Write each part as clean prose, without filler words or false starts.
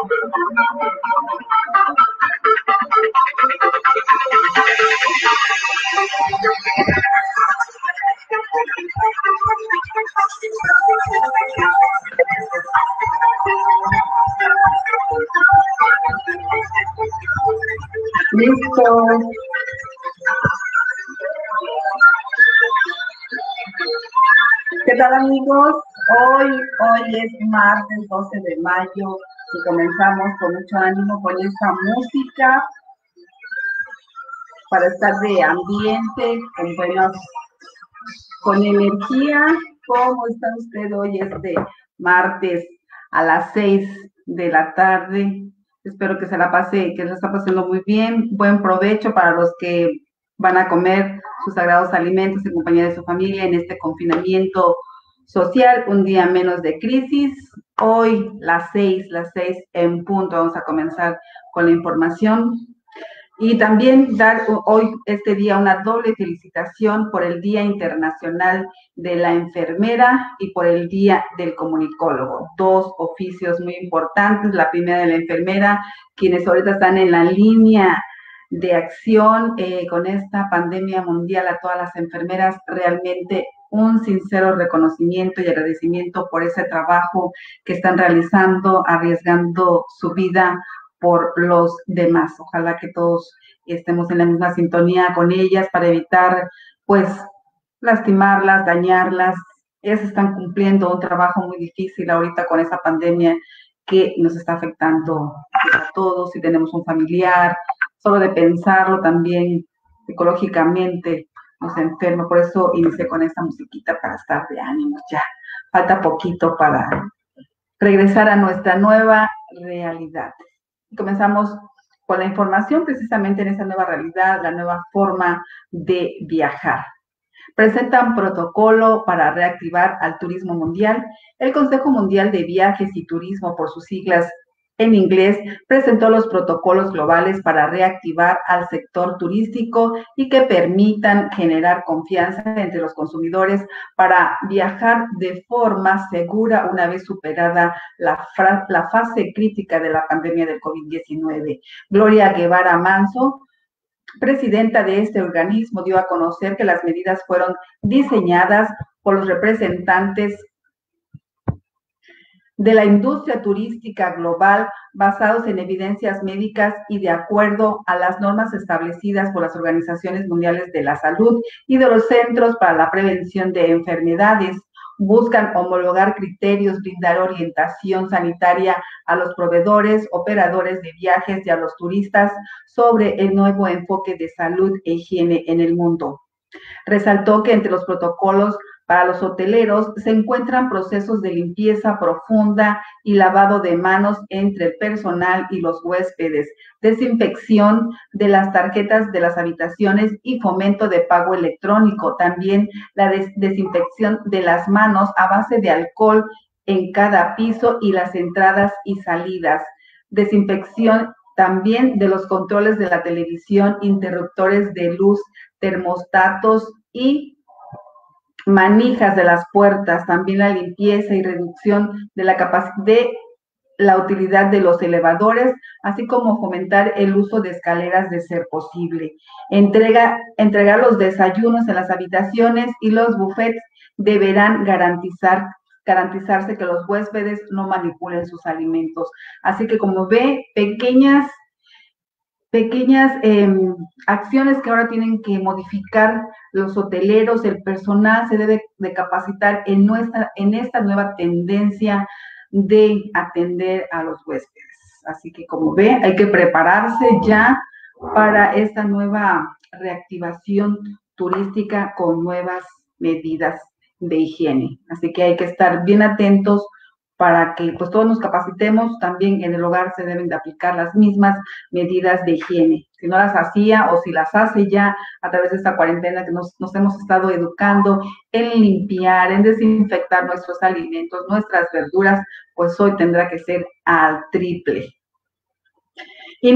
Listo. ¿Qué tal, amigos? Hoy es martes 12 de mayo y comenzamos con mucho ánimo con esta música para estar de ambiente, con energía. ¿Cómo está usted hoy este martes a las 6 de la tarde? Espero que se la está pasando muy bien. Buen provecho para los que van a comer sus sagrados alimentos en compañía de su familia en este confinamiento social, un día menos de crisis. Hoy las 6 en punto, vamos a comenzar con la información. Y también dar hoy, este día, una doble felicitación por el Día Internacional de la Enfermera y por el Día del Comunicólogo. Dos oficios muy importantes. La primera de la enfermera, quienes ahorita están en la línea de acción con esta pandemia mundial. A todas las enfermeras, realmente un sincero reconocimiento y agradecimiento por ese trabajo que están realizando, arriesgando su vida por los demás. Ojalá que todos estemos en la misma sintonía con ellas para evitar, pues, lastimarlas, dañarlas. Ellas están cumpliendo un trabajo muy difícil ahorita con esa pandemia que nos está afectando a todos. Si tenemos un familiar, solo de pensarlo también psicológicamente nos enferma. Por eso inicié con esta musiquita para estar de ánimos. Ya falta poquito para regresar a nuestra nueva realidad. Comenzamos con la información precisamente en esa nueva realidad, la nueva forma de viajar. Presentan protocolo para reactivar al turismo mundial. El Consejo Mundial de Viajes y Turismo, por sus siglas en inglés, presentó los protocolos globales para reactivar al sector turístico y que permitan generar confianza entre los consumidores para viajar de forma segura una vez superada la fase crítica de la pandemia del COVID-19. Gloria Guevara Manso, presidenta de este organismo, dio a conocer que las medidas fueron diseñadas por los representantes de la industria turística global basados en evidencias médicas y de acuerdo a las normas establecidas por las organizaciones mundiales de la salud y de los centros para la prevención de enfermedades. Buscan homologar criterios, brindar orientación sanitaria a los proveedores, operadores de viajes y a los turistas sobre el nuevo enfoque de salud e higiene en el mundo. Resaltó que entre los protocolos para los hoteleros se encuentran procesos de limpieza profunda y lavado de manos entre el personal y los huéspedes, desinfección de las tarjetas de las habitaciones y fomento de pago electrónico. También la desinfección de las manos a base de alcohol en cada piso y las entradas y salidas. Desinfección también de los controles de la televisión, interruptores de luz, termostatos y manijas de las puertas, también la limpieza y reducción de la capacidad de la utilidad de los elevadores, así como fomentar el uso de escaleras de ser posible. Entregar los desayunos en las habitaciones y los buffets deberán garantizarse que los huéspedes no manipulen sus alimentos. Así que, como ve, pequeñas acciones que ahora tienen que modificar los hoteleros. El personal se debe de capacitar en esta nueva tendencia de atender a los huéspedes. Así que, como ve, hay que prepararse ya para esta nueva reactivación turística con nuevas medidas de higiene. Así que hay que estar bien atentos para que pues todos nos capacitemos. También en el hogar se deben de aplicar las mismas medidas de higiene. Si no las hacía o si las hace ya a través de esta cuarentena que nos hemos estado educando en limpiar, en desinfectar nuestros alimentos, nuestras verduras, pues hoy tendrá que ser al triple.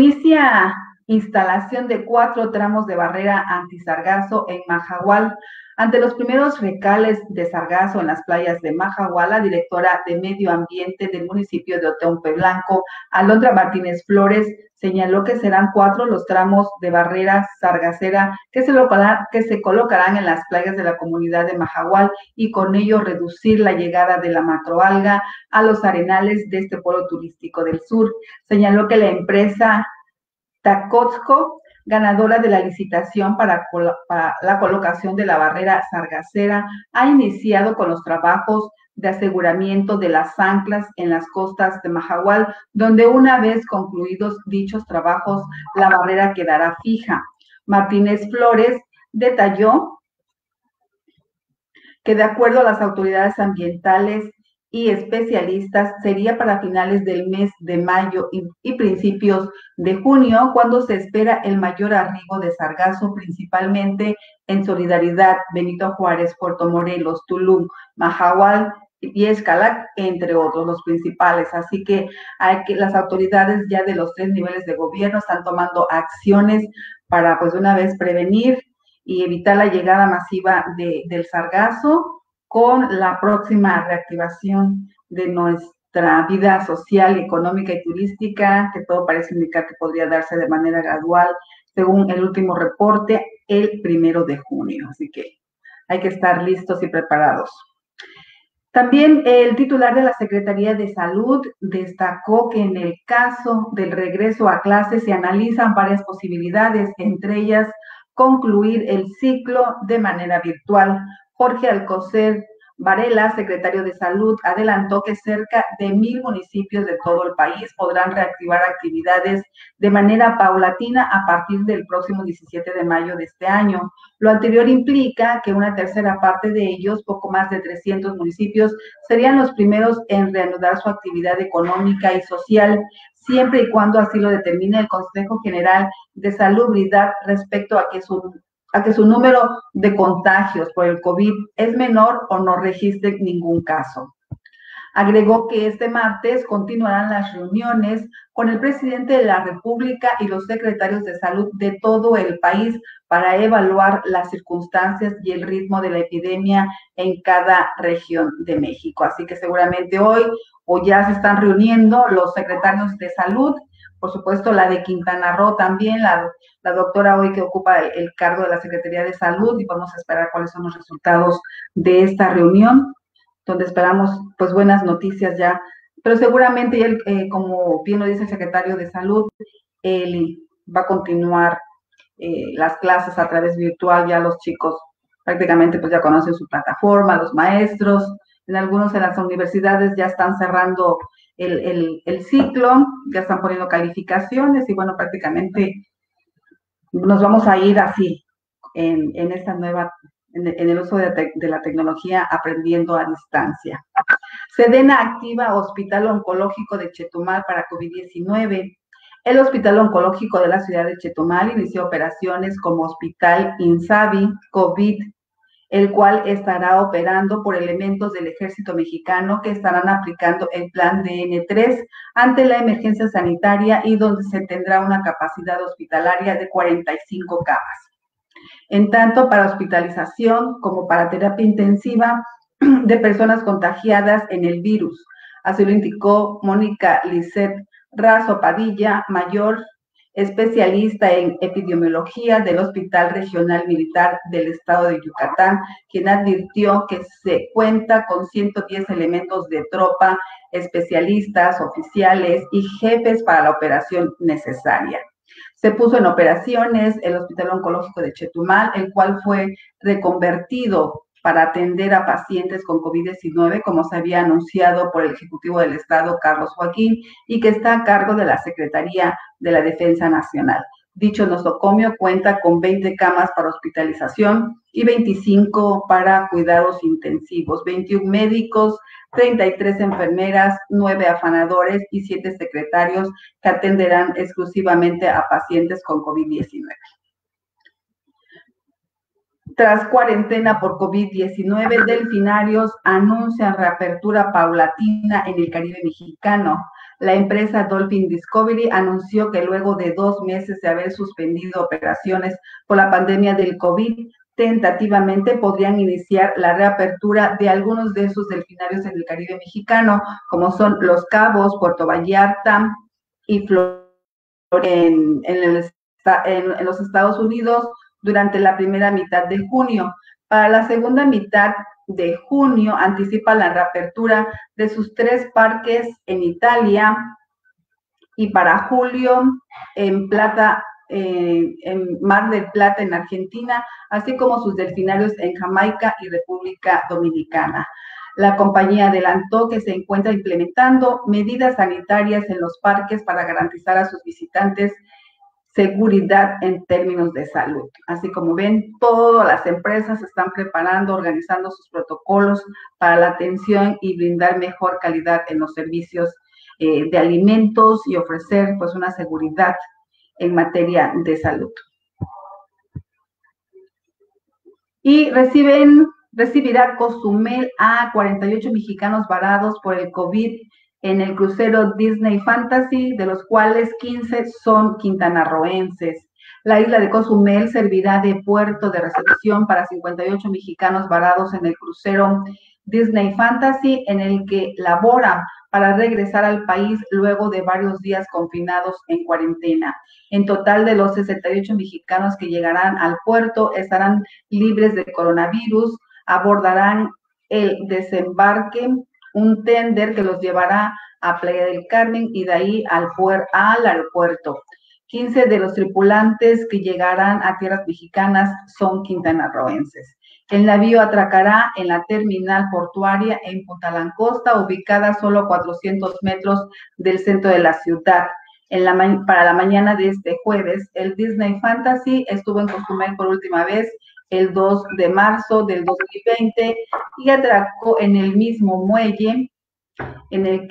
Inicia instalación de 4 tramos de barrera antisargazo en Mahahual. Ante los primeros recales de sargazo en las playas de Mahahual, la directora de Medio Ambiente del municipio de Oteumpe Blanco, Alondra Martínez Flores, señaló que serán 4 los tramos de barrera sargacera que se colocarán en las playas de la comunidad de Mahahual y con ello reducir la llegada de la macroalga a los arenales de este polo turístico del sur. Señaló que la empresa Tacotzco, ganadora de la licitación para la colocación de la barrera sargacera, ha iniciado con los trabajos de aseguramiento de las anclas en las costas de Mahahual, donde una vez concluidos dichos trabajos, la barrera quedará fija. Martínez Flores detalló que de acuerdo a las autoridades ambientales y especialistas, sería para finales del mes de mayo y principios de junio, cuando se espera el mayor arribo de sargazo, principalmente en Solidaridad, Benito Juárez, Puerto Morelos, Tulum, Mahahual y Xcalac, entre otros, los principales. Así que las autoridades ya de los 3 niveles de gobierno están tomando acciones para, pues, de una vez prevenir y evitar la llegada masiva del sargazo, con la próxima reactivación de nuestra vida social, económica y turística, que todo parece indicar que podría darse de manera gradual, según el último reporte, el 1 de junio. Así que hay que estar listos y preparados. También el titular de la Secretaría de Salud destacó que en el caso del regreso a clases se analizan varias posibilidades, entre ellas concluir el ciclo de manera virtual. Jorge Alcocer Varela, secretario de Salud, adelantó que cerca de 1,000 municipios de todo el país podrán reactivar actividades de manera paulatina a partir del próximo 17 de mayo de este año. Lo anterior implica que una tercera parte de ellos, poco más de 300 municipios, serían los primeros en reanudar su actividad económica y social, siempre y cuando así lo determine el Consejo General de Salubridad respecto a que su número de contagios por el COVID es menor o no registre ningún caso. Agregó que este martes continuarán las reuniones con el presidente de la República y los secretarios de salud de todo el país para evaluar las circunstancias y el ritmo de la epidemia en cada región de México. Así que seguramente hoy o ya se están reuniendo los secretarios de salud, por supuesto la de Quintana Roo también, la doctora hoy que ocupa el cargo de la Secretaría de Salud, y vamos a esperar cuáles son los resultados de esta reunión, donde esperamos pues buenas noticias ya, pero seguramente él, como bien lo dice el secretario de Salud, él va a continuar las clases a través virtual. Ya los chicos prácticamente pues ya conocen su plataforma, los maestros, en algunos de las universidades ya están cerrando el ciclo, ya están poniendo calificaciones y bueno, prácticamente nos vamos a ir así en esta nueva, en el uso de la tecnología, aprendiendo a distancia. Sedena activa Hospital Oncológico de Chetumal para COVID-19. El Hospital Oncológico de la ciudad de Chetumal inició operaciones como Hospital INSABI COVID, el cual estará operando por elementos del Ejército Mexicano que estarán aplicando el plan DN3 ante la emergencia sanitaria y donde se tendrá una capacidad hospitalaria de 45 camas. En tanto, para hospitalización como para terapia intensiva de personas contagiadas en el virus. Así lo indicó Mónica Lisset Razo Padilla, mayor especialista en epidemiología del Hospital Regional Militar del Estado de Yucatán, quien advirtió que se cuenta con 110 elementos de tropa, especialistas, oficiales y jefes para la operación necesaria. Se puso en operaciones el Hospital Oncológico de Chetumal, el cual fue reconvertido para atender a pacientes con COVID-19, como se había anunciado por el Ejecutivo del Estado, Carlos Joaquín, y que está a cargo de la Secretaría de la Defensa Nacional. Dicho nosocomio cuenta con 20 camas para hospitalización y 25 para cuidados intensivos, 21 médicos, 33 enfermeras, 9 afanadores y 7 secretarios que atenderán exclusivamente a pacientes con COVID-19. Tras cuarentena por COVID-19, delfinarios anuncian reapertura paulatina en el Caribe mexicano. La empresa Dolphin Discovery anunció que luego de 2 meses de haber suspendido operaciones por la pandemia del COVID, tentativamente podrían iniciar la reapertura de algunos de esos delfinarios en el Caribe mexicano, como son Los Cabos, Puerto Vallarta y Florida en los Estados Unidos durante la primera mitad de junio. Para la segunda mitad de junio anticipa la reapertura de sus 3 parques en Italia y para julio en Mar del Plata en Argentina, así como sus delfinarios en Jamaica y República Dominicana. La compañía adelantó que se encuentra implementando medidas sanitarias en los parques para garantizar a sus visitantes seguridad en términos de salud. Así como ven, todas las empresas se están preparando, organizando sus protocolos para la atención y brindar mejor calidad en los servicios de alimentos y ofrecer pues una seguridad en materia de salud. Y recibirá Cozumel a 48 mexicanos varados por el COVID en el crucero Disney Fantasy, de los cuales 15 son quintanarroenses. La isla de Cozumel servirá de puerto de recepción para 58 mexicanos varados en el crucero Disney Fantasy, en el que labora para regresar al país luego de varios días confinados en cuarentena. En total, de los 68 mexicanos que llegarán al puerto, estarán libres de coronavirus, abordarán el desembarque, un tender que los llevará a Playa del Carmen y de ahí al aeropuerto. 15 de los tripulantes que llegarán a tierras mexicanas son quintanarroenses. El navío atracará en la terminal portuaria en Punta Langosta, ubicada solo a 400 metros del centro de la ciudad. Para la mañana de este jueves, el Disney Fantasy estuvo en Cozumel por última vez el 2 de marzo del 2020 y atracó en el mismo muelle en el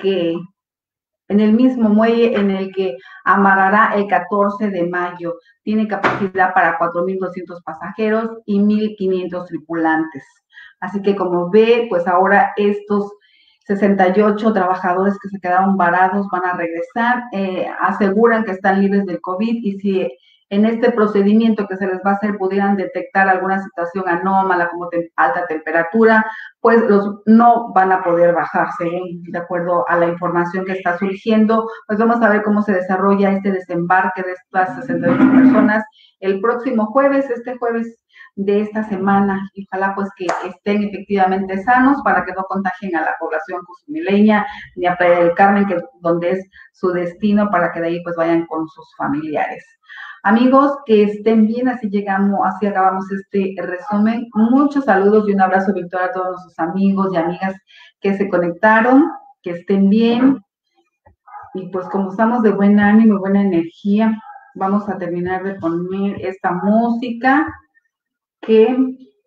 que amarrará el 14 de mayo. Tiene capacidad para 4.200 pasajeros y 1.500 tripulantes. Así que como ve, pues ahora estos 68 trabajadores que se quedaron varados van a regresar, aseguran que están libres del COVID y si en este procedimiento que se les va a hacer pudieran detectar alguna situación anómala como alta temperatura, pues no van a poder bajar, según de acuerdo a la información que está surgiendo. Pues vamos a ver cómo se desarrolla este desembarque de estas 68 personas el próximo jueves, este jueves de esta semana, y ojalá pues que estén efectivamente sanos para que no contagien a la población cozumileña ni a Playa del Carmen, que donde es su destino, para que de ahí pues vayan con sus familiares. Amigos, que estén bien, así acabamos este resumen. Muchos saludos y un abrazo virtual a todos nuestros amigos y amigas que se conectaron, que estén bien. Y pues como estamos de buen ánimo y buena energía, vamos a terminar de poner esta música que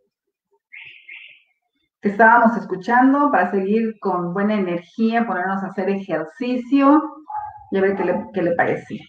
estábamos escuchando para seguir con buena energía, ponernos a hacer ejercicio y a ver qué le parece.